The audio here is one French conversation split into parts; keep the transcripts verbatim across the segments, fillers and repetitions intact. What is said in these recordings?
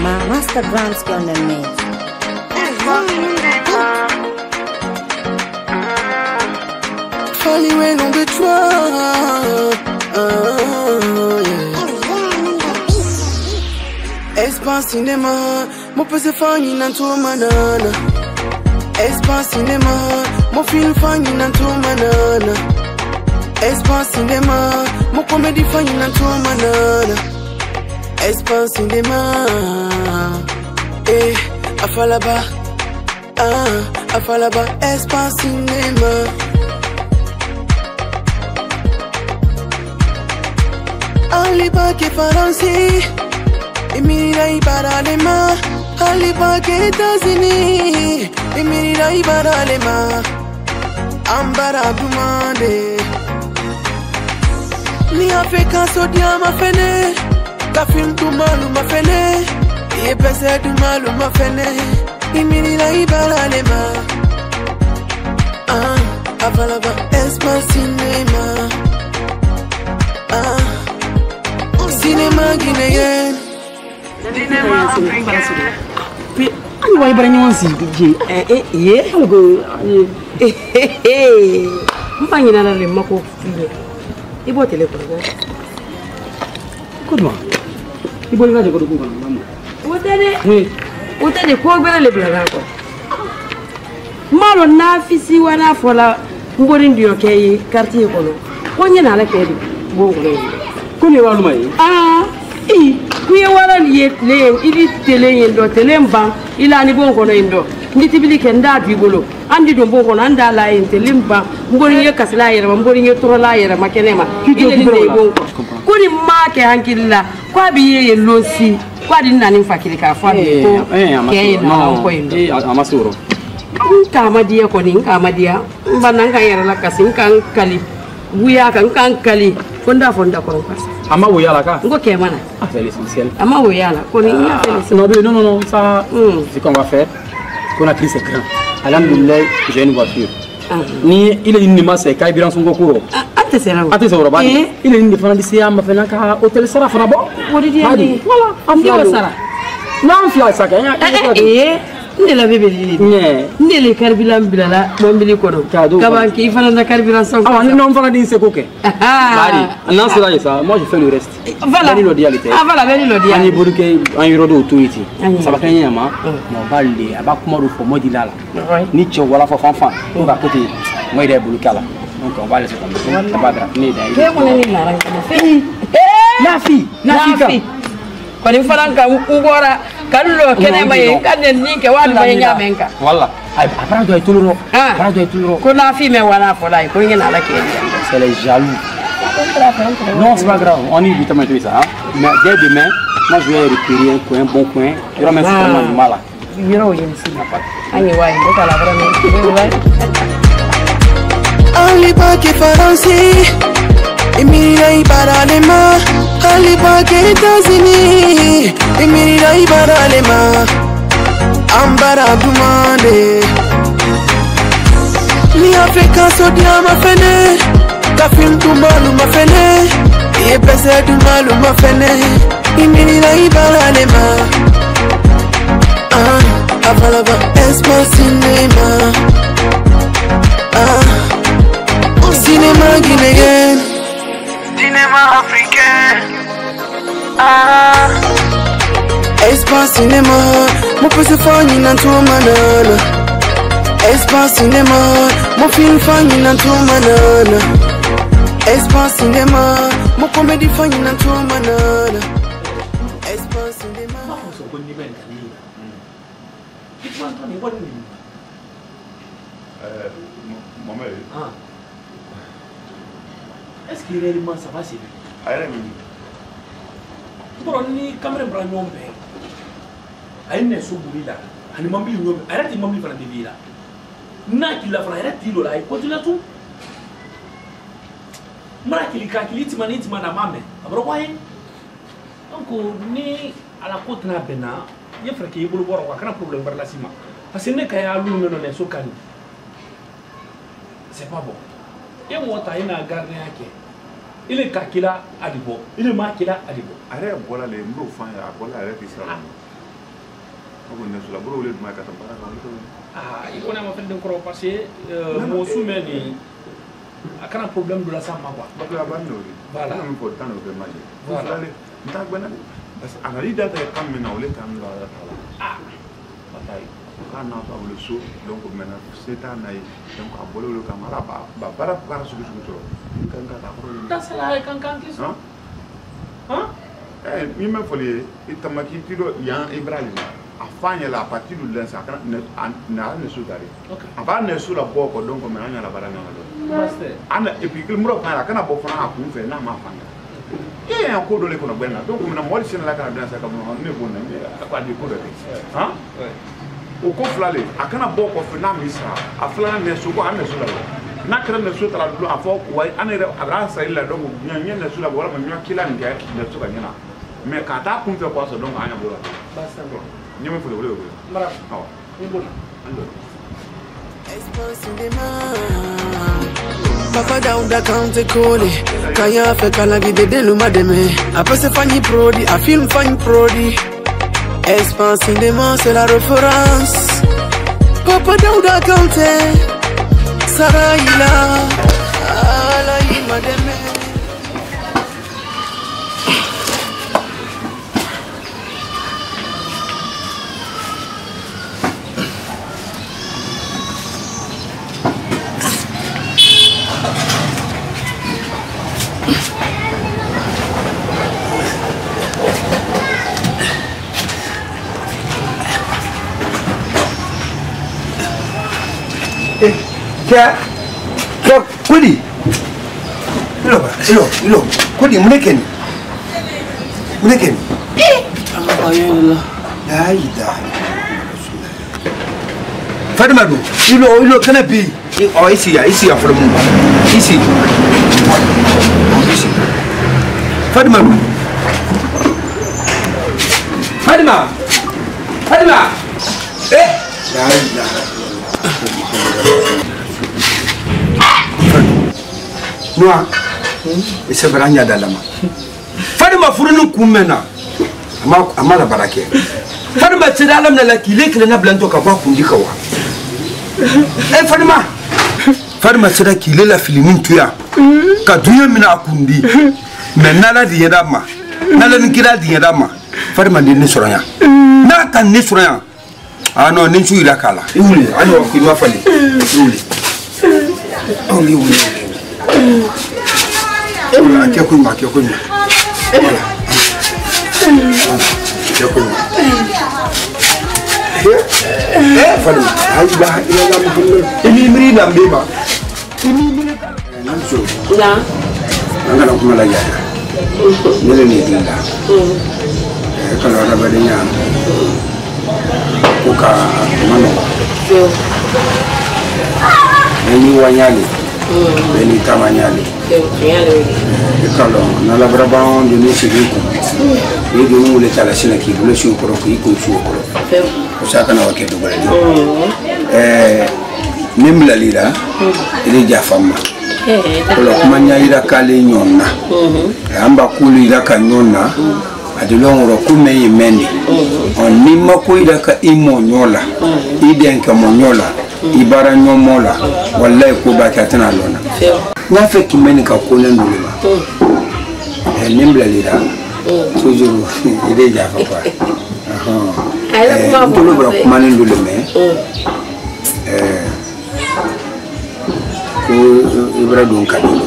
Ma master grants qu'on a made. Falling when on the track. Espace cinéma, mon peu se fanny dans tout manana. Espace cinéma, mon film fanny dans tout manana. Espace cinéma, mon comédie fanny dans tout manana. Espace cinéma, eh, afalaba, ah, afalaba, espace cinéma. Aliba que Faransi, Emira Ibaralema, Aliba que États-Unis, Emira Ibaralema, Ambara Dumande. Ni Afrika sodia ma fene, Kafim Dumalu ma fene, Yepese Dumalu ma fene, Emira Ibaralema. Ah, Avalaba Espace Cinéma. Ah. Cinéma guinéen, cinéma africain. Puis, on va y prendre un zigi. Eh, eh, eh, algo. Eh, eh, eh. On va y aller à la mako. Il faut téléphone. Comment? Il faut y aller à la mako. Où t'es? Oui. Où t'es? Quoi que le blague encore. Malo na fisi wana fola. Mbori ndio kei quartier kono. Konye na la kei. Bon kono. Kuni walu mai ah i kuye wala ni le ili tele yendo tele mba ila ni bon kono yendo nditi bili kenda bibolo andi do bon kono anda la yen tele mba ngori ye kasla yera ngori ye torola yera makenema ile ni bon kuni ma ke hankilla kwa bi ye losi kwa di nani fakiri ka fa ni ko ke na ko yendo eh amasuro nka madia ko ni nka madia mba nanga yera la kasin kan kali buya kan kan kali fonda fonda ko passa ama woyala ka ngo ke mana ah c'est l'essentiel ama woyala ko ni nya fait non non non non ça mm. c'est qu'on va faire qu'on a pris c'est grand alhamdulillah j'ai une voiture ah. Ni il est une masse kay biran son kokuro ate sera ate sera ba il est une fana di siam fana ka hôtel sera fana bo wodi di voilà amfia sara non fia ça kaya eh ne la bébé li ne le carburant bilala mombili kono kabanki fana na carburant son ah non fana di se koke bari non c'est là ça moi je fais le reste voilà ni l'odialité ah voilà beni l'odialité ani boruke an yorodo autorité ça va kanya ma no balde aba kuma do fo modila la ni che wala fo fanfan on va côté moi des boruka la donc on va laisser comme ça ça va grave ni dai ke wona ni la ran la fille la fille ko ni faranka ngora kallo kene may kanne ni ke wal may nyamenka walla ay après doit tout le après doit tout le ko na fi me wala fo lay ko ngena la ke c'est les jaloux non c'est pas grave on y vite maintenant ça hein? Mais dès demain moi je vais récupérer un coin bon coin il y aura même certainement du mal yiro yin si na pas ani way ko kala vraiment way Ali ba ke Faransi, Emira Ibaralema, Ali ba ke États-Unis, Emira Ibaralema, Ambara Dumande. Ni Afrika sodia ma fene, Kafim Dumalu ma fene, Yepese Dumalu ma fene, Emira Ibaralema. Ah, avalaba espace cinéma. Ah. Cinéma guinéen, cinéma africain. Ah, espace cinéma, mon peu se fanny dans tout manana. Espace cinéma, mon film fanny dans tout manana. Espace cinéma, mon comédie fanny dans tout manana. Espace cinéma. Euh, maman. Ah. Est-ce que réellement ça va c'est lui? Aïe mini. Pour ni caméra bra nyombe. Aïe ne so burila. Ani mambi nyombe. Arrête mambi fana de vira. Na ki la fana arrête lo la. Continue tout. Mara ki ka ki ti mani ti mana mame. Abro kwa hen. Donc ni ala côte na bena, ye frère ki bulu boro kwa kana problème bar la sima. Parce que ne ka ya lu no ne so kan. C'est pas bon. Et moi ta ina garder yake. Il est kakila adibo, il est makila adibo. Arrête voilà les mots fin à voilà arrête ça. Ah, il connaît ma fait de croire passer mon soumet ni a kana problème de la sama quoi. Voilà. Voilà. Parce que analyse data est quand même on est quand même là. Ah. Bataille. Quand on a pas le saut donc maintenant c'est un aïe donc à voler le camarade bah bah para para ce que je veux. Quand quand a problème. Dans cela quand quand qui sont. Hein? Eh, mi me folie et tamaki tiro yan Ibrahim. Afanya la partir du lens à na ne sous d'aller. Avant ne sous la boko donc maintenant il y a la barana là. Ana et puis que le muro kana kana bo fana ku fe na ma fanga. Et un cours de l'économie donc on a moi c'est la kana danser comme on ne bon na pas du cours de hein au conflale a kana boko fe na misra a fla ne sous ko ana sous la na kra ne sous tra a fo ko ana abra sa ila donc nyanya ne sous la wala ma kila nge ne sous ka nyana mais quand ta kun fe ko so donc anya bo basta bon nyame fo le wole mara ah ni bon ando Papa down da kante kole Kaya fe kala vide de luma de me Après c'est Fanny Prodi, a film Fanny Prodi Espace cinéma c'est la référence Papa down da kante Sarah ila Ala ima de me Kya kya kudi ilo ba ilo ilo kudi munekeni munekeni Allah ayela la ida Fatima do ilo ilo kana bi oh ici ya ici ya for mu ici ici Fatima do Fatima Fatima eh la ida Noa, c'est vrai qu'il y a de l'âme. Fadima furunu kumena, ama ama la barake. Fadima tira l'âme na kile kile na blanto kaba kundi kawa. Eh Fadima, Fadima tira kile la filimin tuya, ka dunya mina kundi. Mais nala diera ma, nala nikira diera ma. Fadima ndi nisoranya. Na ta nisoranya. Ah non, ninchu ila kala. Iuli, ano ku ma fali. Iuli. Only we. Voilà, qui a connu, qui a connu. Voilà. Qui a connu. Eh, Fadou. Aïe, bah, il a la boule. Il est mis dans le débat. Il est mis dans le débat. Là. On a la boule à la guerre. Il est né là. Quand on a va dire, Koka, Mano. Ni wanyali. Beni tamanyali. Kalau nala berabang di Indonesia itu, ini dulu mulai cala sini lagi, boleh syukur aku ikut syukur. Usahakan awak itu boleh. Eh, ni melalira, ini jafama. Kalau kumanya ira kali nyona, amba kuli ira kanyona, adilong roku mei meni. On ni maku ira ka imo nyola, ide enka monyola. Ibara nyomola wallahi ko ba ka tana lona na fe ki meni ka ko nan dole ba eh nimbla lira toujours ide ja fa kwa aha ay ko ma bra ko manen dole me eh ko ibra don ka dole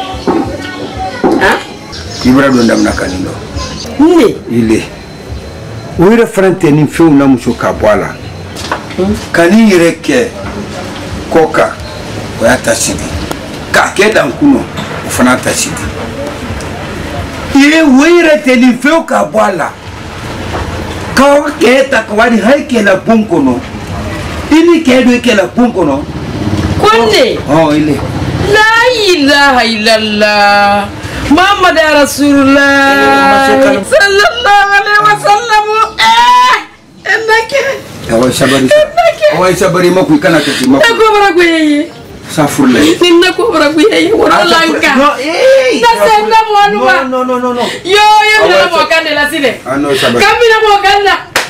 ha ibra don dam na ka dole ni ile o ira frente ni fe na muso ka bwala kani yireke koka oya tasidi ka keda nkuno ufana tasidi ile wire telifeo ka bwala ka keta kwani haike la bunkono ini kedo ke la bunkono konne oh ile la ilaha illallah muhammad rasulullah sallallahu alaihi wasallam eh enake awai sabari awai sabari maku kana kati maku nako baragwe safurle ninna ko baragwe wala lanka no eh na senda mwanwa no no no no yo yo na mo kande la sile ah no sabari kamina mo kanda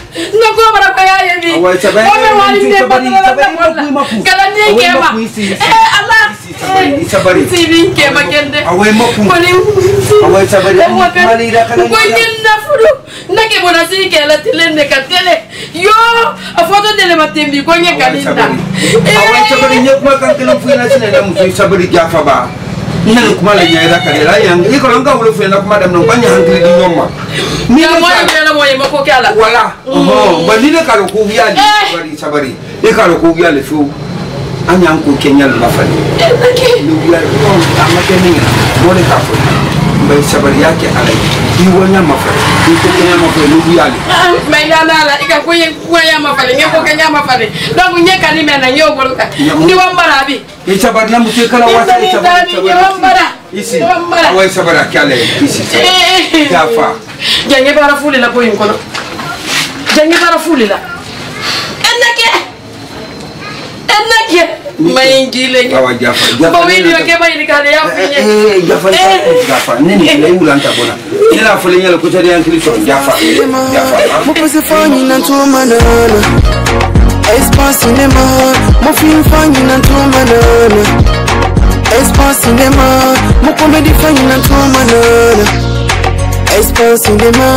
No ko bara ko ya yebi. O me wali se pa na. Kala ni ke ma. Eh Allah. Sabari, sabari. Sibin ke ma kende. Awai maku. Koni. Awai sabari. Mali da kala. Ko nyinda furu. Nake bona si ke la tilende ka tele. Yo, a foto de le matembi ko nye kalinda. Awai sabari nyok ma kan kelo fuina sine da musu sabari jafa ba. Ina kuma la nyaya kale la yang ni ko nga wulo fuina kuma dam no banya hankli di nyoma. Ni ya moye bela moye mako kala. Wala. Oh, bali ne kalo ko wiya ni sabari sabari. E kalo ko wiya le fu. Anyang ko Kenya la fali. Ni wiya ko amake ni mo ne ka fu. Mbay sabari yake ala. Ni wonya mafali. Ni ko Kenya mafali ni wiya le. Mbay na na la ika ko yen ko ya mafali nge ko Kenya mafali. Donc nye kali me na nyo boluka. Ni wambara bi. E sabari na mutu kala wasa e sabari. Ni wambara. Isi. Awai sabari akale isi. Jafa. Jange bara fuli la boyin kono. Jange bara fuli la. Enake. Enake. Mayingile. Awa Jafa. Ba video ke bayi kale ya finye. Eh Jafa Jafa. Nini le ulanta bona. Ila fuli nyalo ko tari yankli so Jafa. Jafa. Mo pese fanyi na to manana. Espace cinéma. Mo film fanyi na to manana. Espace cinéma. Mo comédie fanyi na to manana. Espace cinéma.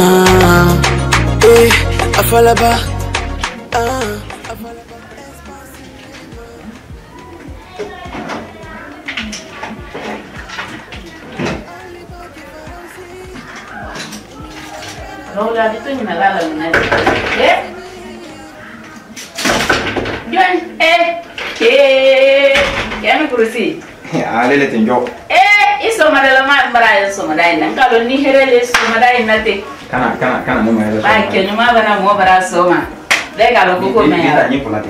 Eh, afalaba. Ah, afalaba. Espace cinéma. No, la dito ni nalala na. Eh? Join, eh, eh, ya me kurusi. Ale le tenjo. Eh, iso madala ma bara iso madai nan kalo ni herele iso madai nate. Kana kana kana no ma. Ba ke nyuma bana mo bara soma. De kalo ko me ya. Ni polate.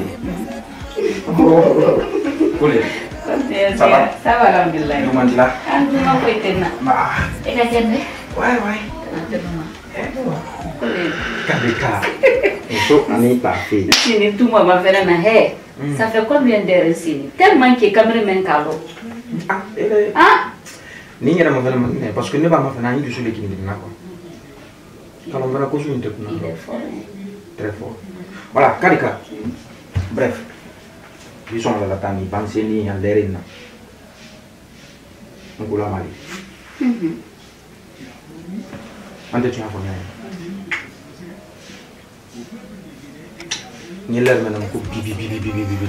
Kule. Sabar. Sabar alhamdulillah. No mandila. Andu ma ko itena. Ma. E ka jende. Wai wai. Kule. Kabika. Eso ani pa fi. Sini tu ma ma fera na he. Ça fait combien d'heures ici? Tellement que cameraman kalo. Ah, ele. Ah? Ni ngena ma fera ma parce que ne ba ma fera ni du sule ki ni na ko. Kalau mera ko su inte kuna. Il est fort. Très fort. Voilà, Karika. Bref. Ils sont là tani banseni anderina. Ngula mali. Mhm. Ante tu afanya. Nyeler mena ko bibi bibi bibi bibi.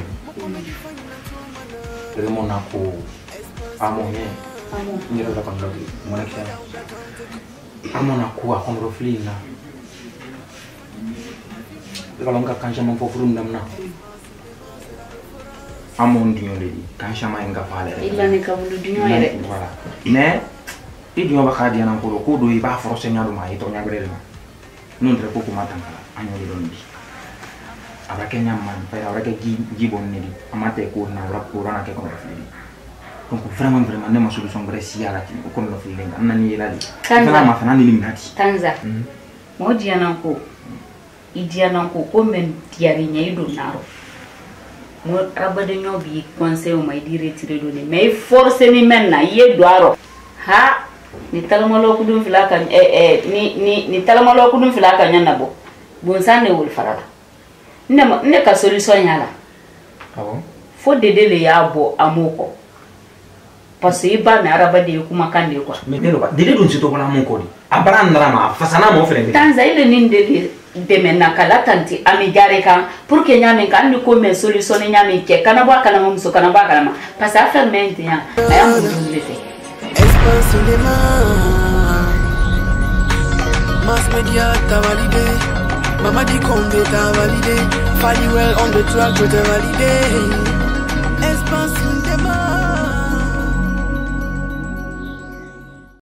Ele mona ko amonye. Amo. Nyero da kan lodi. Mona kia. Amona ko akon roflina. Kalau enggak kan sama fofurun namna. Amon dinyo ledi. Kan sama enggak pale. Illa ne kabulu dinyo ere. Voilà. Mais i dinyo ba khadi nan ko ko do ba force nyaru ma ito nyagrele ma. Non tre ko ko matanga. Anyo le dondi. Abake nyaman, pa abake gibon nedi. Amate ko na rap ko rana ke ko rafili. Donc vraiment vraiment ne ma solution gresi ala ti ko no filenga. Nani yelali. Kana ma fana ni limnati. Tanza. Mo diana ko. Idiana ko ko men tiari nyai do naro. Mo rabade nyobi conseil o mai dire tire do ni mais force ni men na ye doaro. Ha ni talamalo ko dum filaka eh eh ni ni ni talamalo ko dum filaka nyana bo. Bon sanne wol farala. Ne ne ka solution yala. Ah bon? Fo dede le ya bo amoko. Parce que ba me rabade ko makande ko. Mais delo ba dede dun sito bala mon ko di. Abara ndara ma fasana mo fele. Tanza ile ni ndele de menakala tanti amigare kan pour que nyame kan ni ko men solution nyame ke kana ba kana mo so kana ba kana ma parce que affaire maintenant aya mo dum lete Espace cinéma. Mass media ta validé. Mama dit qu'on est ta validé. Fally well on the track to te validé.